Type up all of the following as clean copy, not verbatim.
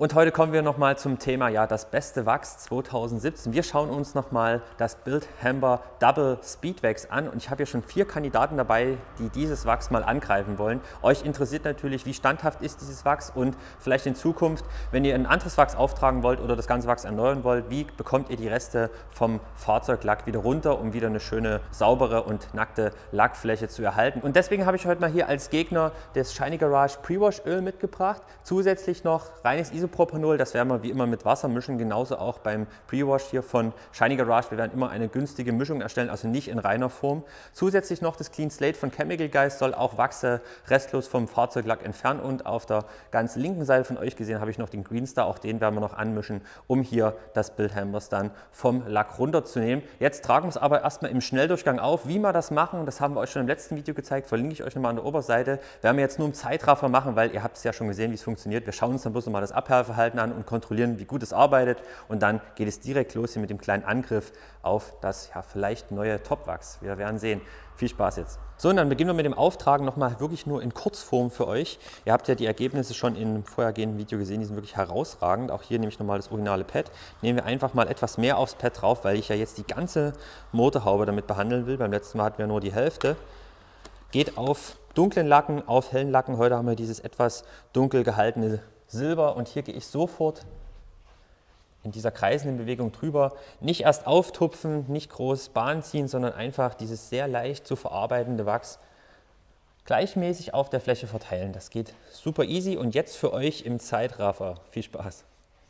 Und heute kommen wir nochmal zum Thema, ja, das beste Wachs 2017. Wir schauen uns nochmal das Bilthamber Double Speed Wax an und ich habe hier schon 4 Kandidaten dabei, die dieses Wachs mal angreifen wollen. Euch interessiert natürlich, wie standhaft ist dieses Wachs und vielleicht in Zukunft, wenn ihr ein anderes Wachs auftragen wollt oder das ganze Wachs erneuern wollt, wie bekommt ihr die Reste vom Fahrzeuglack wieder runter, um wieder eine schöne, saubere und nackte Lackfläche zu erhalten. Und deswegen habe ich heute mal hier als Gegner das Shiny Garage Pre-Wash Öl mitgebracht. Zusätzlich noch reines Isopropanol, das werden wir wie immer mit Wasser mischen, genauso auch beim Pre-Wash hier von Shiny Garage. Wir werden immer eine günstige Mischung erstellen, also nicht in reiner Form. Zusätzlich noch das Clean Slate von Chemical Guys soll auch Wachse restlos vom Fahrzeuglack entfernen und auf der ganz linken Seite von euch gesehen habe ich noch den Green Star, auch den werden wir noch anmischen, um hier das Bilthambers dann vom Lack runterzunehmen. Jetzt tragen wir es aber erstmal im Schnelldurchgang auf. Wie wir das machen, das haben wir euch schon im letzten Video gezeigt, verlinke ich euch nochmal an der Oberseite. Werden wir jetzt nur im Zeitraffer machen, weil ihr habt es ja schon gesehen, wie es funktioniert. Wir schauen uns dann bloß nochmal das Abhärverhalten an und kontrollieren, wie gut es arbeitet. Und dann geht es direkt los hier mit dem kleinen Angriff auf das ja, vielleicht neue Topwachs. Wir werden sehen. Viel Spaß jetzt. So, und dann beginnen wir mit dem Auftragen nochmal wirklich nur in Kurzform für euch. Ihr habt ja die Ergebnisse schon im vorhergehenden Video gesehen, die sind wirklich herausragend. Auch hier nehme ich nochmal das originale Pad. Nehmen wir einfach mal etwas mehr aufs Pad drauf, weil ich ja jetzt die ganze Motorhaube damit behandeln will. Beim letzten Mal hatten wir nur die Hälfte. Geht auf dunklen Lacken, auf hellen Lacken. Heute haben wir dieses etwas dunkel gehaltene Silber und hier gehe ich sofort in dieser kreisenden Bewegung drüber. Nicht erst auftupfen, nicht groß Bahn ziehen, sondern einfach dieses sehr leicht zu verarbeitende Wachs gleichmäßig auf der Fläche verteilen. Das geht super easy und jetzt für euch im Zeitraffer. Viel Spaß!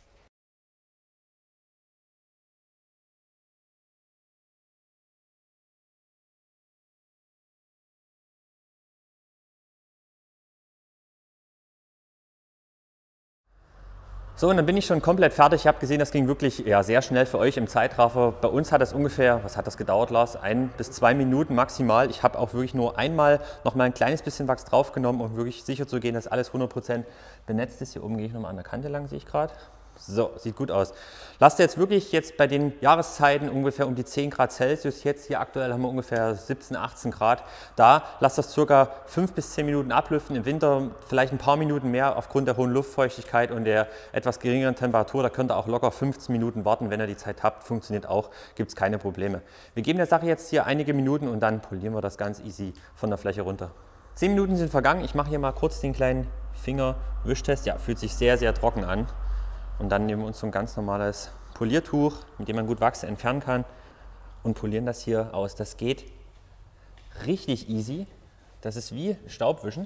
So, und dann bin ich schon komplett fertig. Ich habe gesehen, das ging wirklich ja, sehr schnell für euch im Zeitraffer. Bei uns hat das ungefähr, was hat das gedauert, Lars? 1 bis 2 Minuten maximal. Ich habe auch wirklich nur einmal noch mal ein kleines bisschen Wachs draufgenommen, um wirklich sicher zu gehen, dass alles 100% benetzt ist. Hier oben gehe ich nochmal an der Kante lang, sehe ich gerade. So, sieht gut aus. Lasst jetzt wirklich jetzt bei den Jahreszeiten ungefähr um die 10 Grad Celsius, jetzt hier aktuell haben wir ungefähr 17, 18 Grad, da lasst das ca. 5 bis 10 Minuten ablüften, im Winter vielleicht ein paar Minuten mehr aufgrund der hohen Luftfeuchtigkeit und der etwas geringeren Temperatur, da könnt ihr auch locker 15 Minuten warten, wenn ihr die Zeit habt, funktioniert auch, gibt es keine Probleme. Wir geben der Sache jetzt hier einige Minuten und dann polieren wir das ganz easy von der Fläche runter. 10 Minuten sind vergangen, ich mache hier mal kurz den kleinen Fingerwischtest, ja, fühlt sich sehr, sehr trocken an. Und dann nehmen wir uns so ein ganz normales Poliertuch, mit dem man gut Wachs entfernen kann und polieren das hier aus. Das geht richtig easy. Das ist wie Staubwischen. Und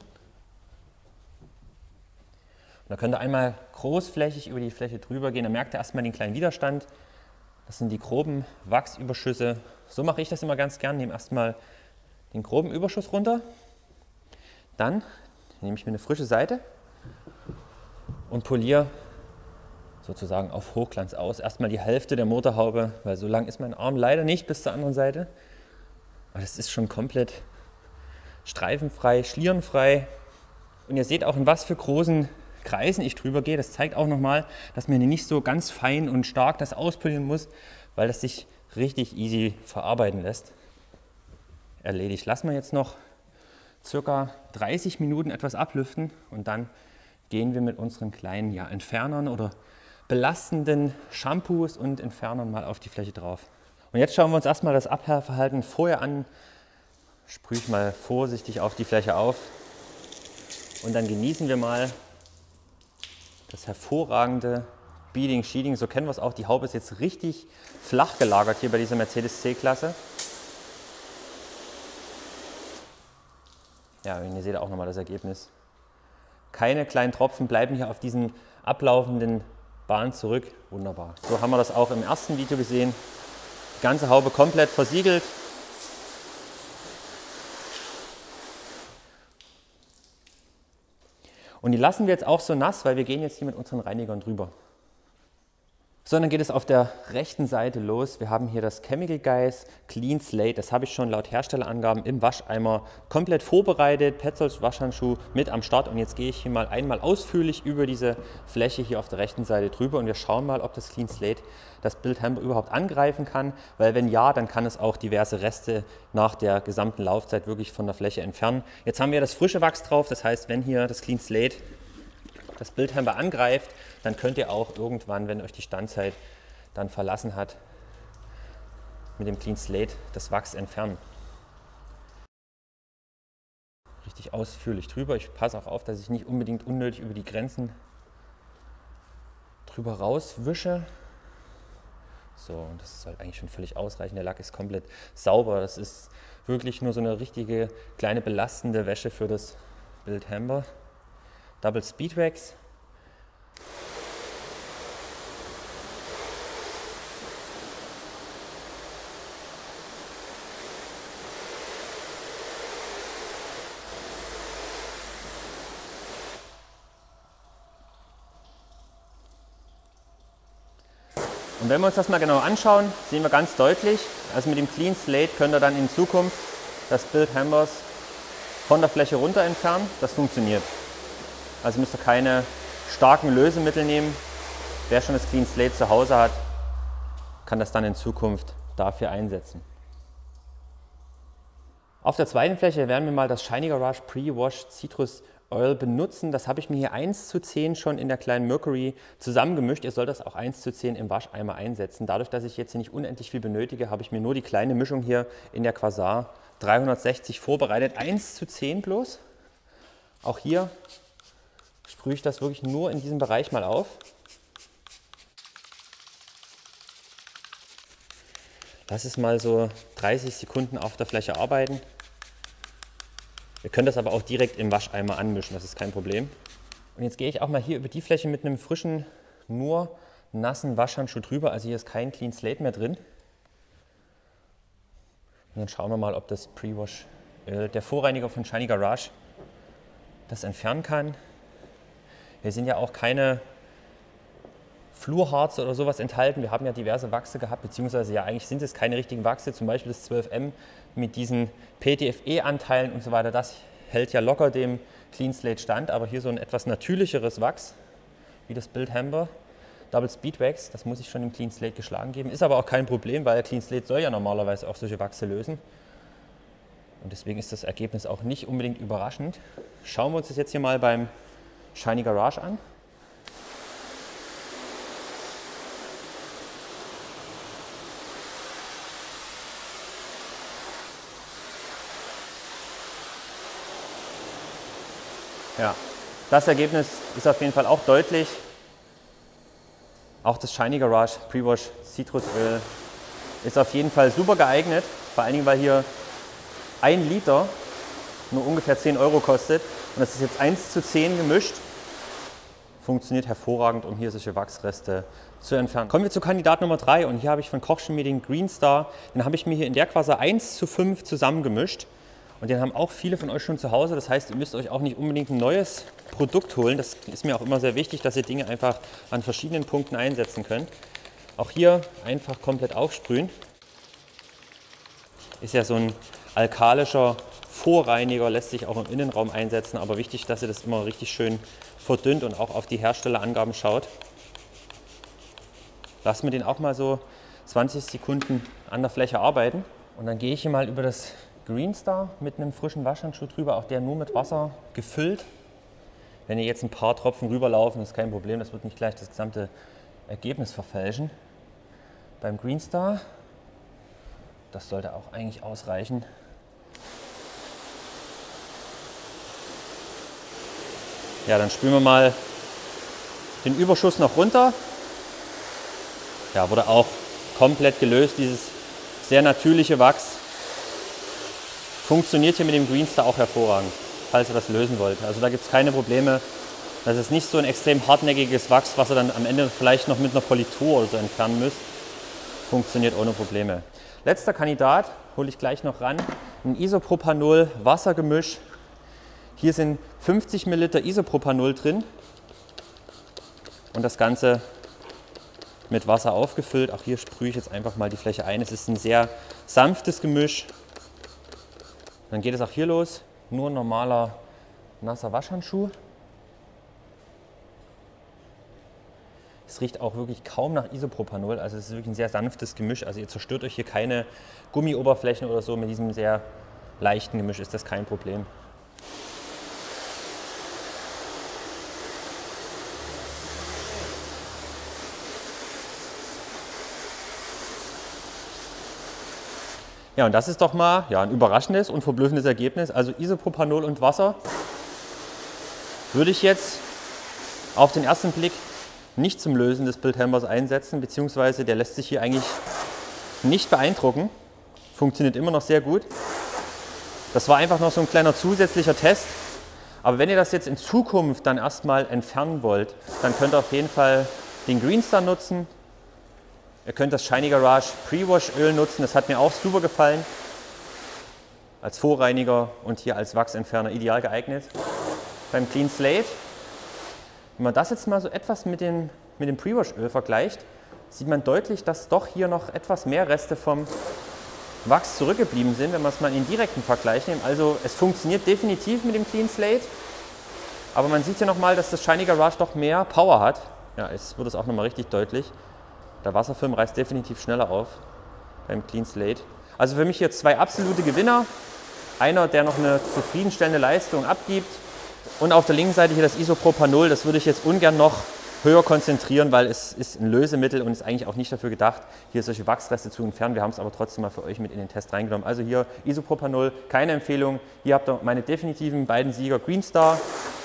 da könnt ihr einmal großflächig über die Fläche drüber gehen. Da merkt ihr erstmal den kleinen Widerstand. Das sind die groben Wachsüberschüsse. So mache ich das immer ganz gern. Nehme erstmal den groben Überschuss runter. Dann nehme ich mir eine frische Seite und poliere sozusagen auf Hochglanz aus. Erstmal die Hälfte der Motorhaube, weil so lang ist mein Arm leider nicht bis zur anderen Seite. Aber das ist schon komplett streifenfrei, schlierenfrei. Und ihr seht auch, in was für großen Kreisen ich drüber gehe. Das zeigt auch nochmal, dass man hier nicht so ganz fein und stark das auspolieren muss, weil das sich richtig easy verarbeiten lässt. Erledigt. Lassen wir jetzt noch ca. 30 Minuten etwas ablüften und dann gehen wir mit unseren kleinen Entfernern oder belastenden Shampoos und Entfernern mal auf die Fläche drauf. Und jetzt schauen wir uns erstmal das Abhärverhalten vorher an. Sprühe ich mal vorsichtig auf die Fläche auf und dann genießen wir mal das hervorragende Beading Sheeting. So kennen wir es auch. Die Haube ist jetzt richtig flach gelagert hier bei dieser Mercedes C-Klasse. Ja, und ihr seht auch nochmal das Ergebnis. Keine kleinen Tropfen bleiben hier auf diesen ablaufenden Bahn zurück. Wunderbar. So haben wir das auch im ersten Video gesehen. Die ganze Haube komplett versiegelt. Und die lassen wir jetzt auch so nass, weil wir gehen jetzt hier mit unseren Reinigern drüber. So, dann geht es auf der rechten Seite los. Wir haben hier das Chemical Guys Clean Slate. Das habe ich schon laut Herstellerangaben im Wascheimer komplett vorbereitet. Petzold Waschhandschuh mit am Start. Und jetzt gehe ich hier mal einmal ausführlich über diese Fläche hier auf der rechten Seite drüber. Und wir schauen mal, ob das Clean Slate das Bilthamber überhaupt angreifen kann. Weil wenn ja, dann kann es auch diverse Reste nach der gesamten Laufzeit wirklich von der Fläche entfernen. Jetzt haben wir das frische Wachs drauf. Das heißt, wenn hier das Clean Slate das Bildhamber angreift, dann könnt ihr auch irgendwann, wenn euch die Standzeit dann verlassen hat, mit dem Clean Slate das Wachs entfernen. Richtig ausführlich drüber. Ich passe auch auf, dass ich nicht unbedingt unnötig über die Grenzen drüber rauswische. So, und das sollte eigentlich schon völlig ausreichen. Der Lack ist komplett sauber. Das ist wirklich nur so eine richtige kleine belastende Wäsche für das Bildhamber. Double Speed Wax. Und wenn wir uns das mal genau anschauen, sehen wir ganz deutlich, also mit dem Clean Slate könnt ihr dann in Zukunft das Bildhambers von der Fläche runter entfernen. Das funktioniert. Also müsst ihr keine starken Lösemittel nehmen. Wer schon das Clean Slate zu Hause hat, kann das dann in Zukunft dafür einsetzen. Auf der zweiten Fläche werden wir mal das Shiny Garage Pre-Wash Citrus Oil benutzen. Das habe ich mir hier 1:10 schon in der kleinen Mercury zusammengemischt. Ihr sollt das auch 1:10 im Wascheimer einsetzen. Dadurch, dass ich jetzt hier nicht unendlich viel benötige, habe ich mir nur die kleine Mischung hier in der Quasar 360 vorbereitet. 1:10 bloß. Auch hier sprühe ich das wirklich nur in diesem Bereich mal auf. Lass es mal so 30 Sekunden auf der Fläche arbeiten. Ihr könnt das aber auch direkt im Wascheimer anmischen, das ist kein Problem. Und jetzt gehe ich auch mal hier über die Fläche mit einem frischen, nur nassen Waschhandschuh drüber. Also hier ist kein Clean Slate mehr drin. Und dann schauen wir mal, ob das Pre-Wash, der Vorreiniger von Shiny Garage, das entfernen kann. Hier sind ja auch keine Flurharze oder sowas enthalten. Wir haben ja diverse Wachse gehabt, beziehungsweise ja eigentlich sind es keine richtigen Wachse, zum Beispiel das 12M mit diesen PTFE-Anteilen und so weiter. Das hält ja locker dem Clean Slate stand, aber hier so ein etwas natürlicheres Wachs, wie das Bildhamber Double Speed Wax, das muss ich schon im Clean Slate geschlagen geben. Ist aber auch kein Problem, weil Clean Slate soll ja normalerweise auch solche Wachse lösen. Und deswegen ist das Ergebnis auch nicht unbedingt überraschend. Schauen wir uns das jetzt hier mal beim Shiny Garage an. Ja, das Ergebnis ist auf jeden Fall auch deutlich. Auch das Shiny Garage Pre-Wash Zitrusöl ist auf jeden Fall super geeignet. Vor allen Dingen, weil hier 1 Liter nur ungefähr 10 € kostet. Und das ist jetzt 1:10 gemischt. Funktioniert hervorragend, um hier solche Wachsreste zu entfernen. Kommen wir zu Kandidat Nummer 3. Und hier habe ich von Koch Chemie den Green Star. Den habe ich mir hier in der Quasar 1:5 zusammengemischt. Und den haben auch viele von euch schon zu Hause. Das heißt, ihr müsst euch auch nicht unbedingt ein neues Produkt holen. Das ist mir auch immer sehr wichtig, dass ihr Dinge einfach an verschiedenen Punkten einsetzen könnt. Auch hier einfach komplett aufsprühen. Ist ja so ein alkalischer Vorreiniger, lässt sich auch im Innenraum einsetzen. Aber wichtig, dass ihr das immer richtig schön verdünnt und auch auf die Herstellerangaben schaut. Lassen wir den auch mal so 20 Sekunden an der Fläche arbeiten. Und dann gehe ich hier mal über das Green Star mit einem frischen Waschhandschuh drüber, auch der nur mit Wasser gefüllt. Wenn ihr jetzt ein paar Tropfen rüberlaufen, ist kein Problem, das wird nicht gleich das gesamte Ergebnis verfälschen. Beim Green Star, das sollte auch eigentlich ausreichen. Ja, dann spülen wir mal den Überschuss noch runter. Ja, wurde auch komplett gelöst, dieses sehr natürliche Wachs. Funktioniert hier mit dem Green Star auch hervorragend, falls ihr das lösen wollt. Also da gibt es keine Probleme. Das ist nicht so ein extrem hartnäckiges Wachs, was ihr dann am Ende vielleicht noch mit einer Politur oder so entfernen müsst. Funktioniert ohne Probleme. Letzter Kandidat, hole ich gleich noch ran, ein Isopropanol-Wassergemisch. Hier sind 50 ml Isopropanol drin und das Ganze mit Wasser aufgefüllt. Auch hier sprühe ich jetzt einfach mal die Fläche ein. Es ist ein sehr sanftes Gemisch. Dann geht es auch hier los, nur ein normaler nasser Waschhandschuh. Es riecht auch wirklich kaum nach Isopropanol, also es ist wirklich ein sehr sanftes Gemisch. Also ihr zerstört euch hier keine Gummioberflächen oder so, mit diesem sehr leichten Gemisch ist das kein Problem. Ja, und das ist doch mal ja, ein überraschendes und verblüffendes Ergebnis. Also Isopropanol und Wasser würde ich jetzt auf den ersten Blick nicht zum Lösen des Bildhammers einsetzen, beziehungsweise der lässt sich hier eigentlich nicht beeindrucken. Funktioniert immer noch sehr gut. Das war einfach noch so ein kleiner zusätzlicher Test. Aber wenn ihr das jetzt in Zukunft dann erstmal entfernen wollt, dann könnt ihr auf jeden Fall den Greenstar nutzen. Ihr könnt das Shiny Garage Pre-Wash Öl nutzen, das hat mir auch super gefallen. Als Vorreiniger und hier als Wachsentferner ideal geeignet. Beim Clean Slate, wenn man das jetzt mal so etwas mit dem Pre-Wash Öl vergleicht, sieht man deutlich, dass doch hier noch etwas mehr Reste vom Wachs zurückgeblieben sind, wenn man es mal in den direkten Vergleich nimmt. Also es funktioniert definitiv mit dem Clean Slate, aber man sieht hier nochmal, dass das Shiny Garage doch mehr Power hat. Ja, jetzt wird es auch nochmal richtig deutlich. Der Wasserfilm reißt definitiv schneller auf beim Clean Slate. Also für mich hier zwei absolute Gewinner. Einer, der noch eine zufriedenstellende Leistung abgibt. Und auf der linken Seite hier das Isopropanol. Das würde ich jetzt ungern noch höher konzentrieren, weil es ist ein Lösemittel und ist eigentlich auch nicht dafür gedacht, hier solche Wachsreste zu entfernen. Wir haben es aber trotzdem mal für euch mit in den Test reingenommen. Also hier Isopropanol, keine Empfehlung. Hier habt ihr meine definitiven beiden Sieger Greenstar,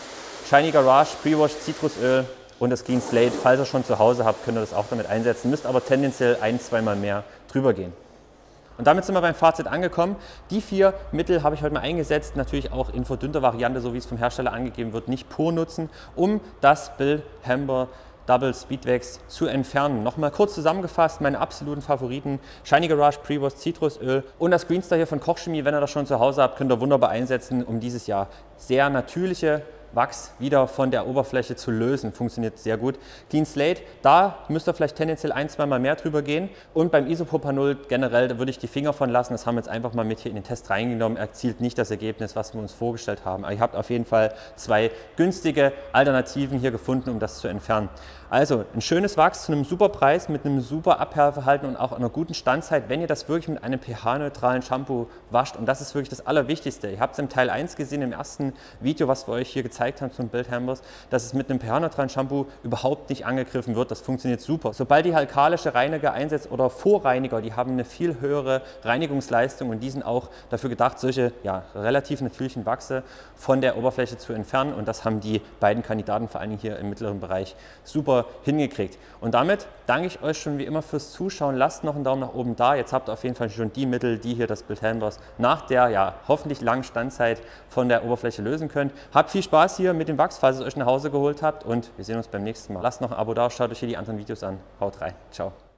Shiny Garage, Pre-Wash Zitrusöl und das Clean Slate. Falls ihr schon zu Hause habt, könnt ihr das auch damit einsetzen. Müsst aber tendenziell ein-, zweimal mehr drüber gehen. Und damit sind wir beim Fazit angekommen. Die 4 Mittel habe ich heute mal eingesetzt, natürlich auch in verdünnter Variante, so wie es vom Hersteller angegeben wird, nicht pur nutzen, um das Bildhamber Double Speedwax zu entfernen. Nochmal kurz zusammengefasst, meine absoluten Favoriten: Shiny Garage Pre-Wash Zitrusöl und das Greenstar hier von Kochchemie. Wenn ihr das schon zu Hause habt, könnt ihr wunderbar einsetzen, um dieses Jahr sehr natürliche Wachs wieder von der Oberfläche zu lösen. Funktioniert sehr gut. Clean Slate, da müsst ihr vielleicht tendenziell ein-, zweimal mehr drüber gehen. Und beim Isopropanol generell, da würde ich die Finger von lassen. Das haben wir jetzt einfach mal mit hier in den Test reingenommen. Erzielt nicht das Ergebnis, was wir uns vorgestellt haben. Aber ihr habt auf jeden Fall 2 günstige Alternativen hier gefunden, um das zu entfernen. Also ein schönes Wachs zu einem super Preis, mit einem super Abperlverhalten und auch einer guten Standzeit, wenn ihr das wirklich mit einem pH-neutralen Shampoo wascht. Und das ist wirklich das Allerwichtigste. Ihr habt es im Teil 1 gesehen, im ersten Video, was wir euch hier gezeigt haben zum Bildhambers, dass es mit einem pH-neutralen Shampoo überhaupt nicht angegriffen wird. Das funktioniert super. Sobald ihr alkalische Reiniger einsetzt oder Vorreiniger, die haben eine viel höhere Reinigungsleistung und die sind auch dafür gedacht, solche relativ natürlichen Wachse von der Oberfläche zu entfernen. Und das haben die beiden Kandidaten, vor allem hier im mittleren Bereich, super hingekriegt. Und damit danke ich euch schon wie immer fürs Zuschauen. Lasst noch einen Daumen nach oben da. Jetzt habt ihr auf jeden Fall schon die Mittel, die hier das Bildhambers nach der hoffentlich langen Standzeit von der Oberfläche lösen könnt. Habt viel Spaß hier mit dem Wachs, falls ihr es euch nach Hause geholt habt, und wir sehen uns beim nächsten Mal. Lasst noch ein Abo da, schaut euch hier die anderen Videos an. Haut rein. Ciao.